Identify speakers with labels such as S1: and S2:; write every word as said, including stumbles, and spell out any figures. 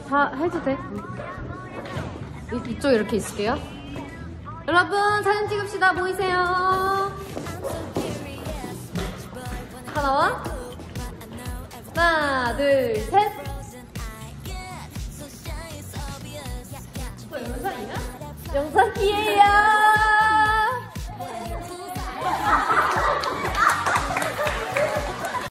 S1: 다 해도 돼. 이, 이쪽 이렇게 있을게요. 여러분 사진 찍읍시다. 보이세요? 다 나와? 하나, 둘, 셋. 뭐 영상이야? 영상이에요.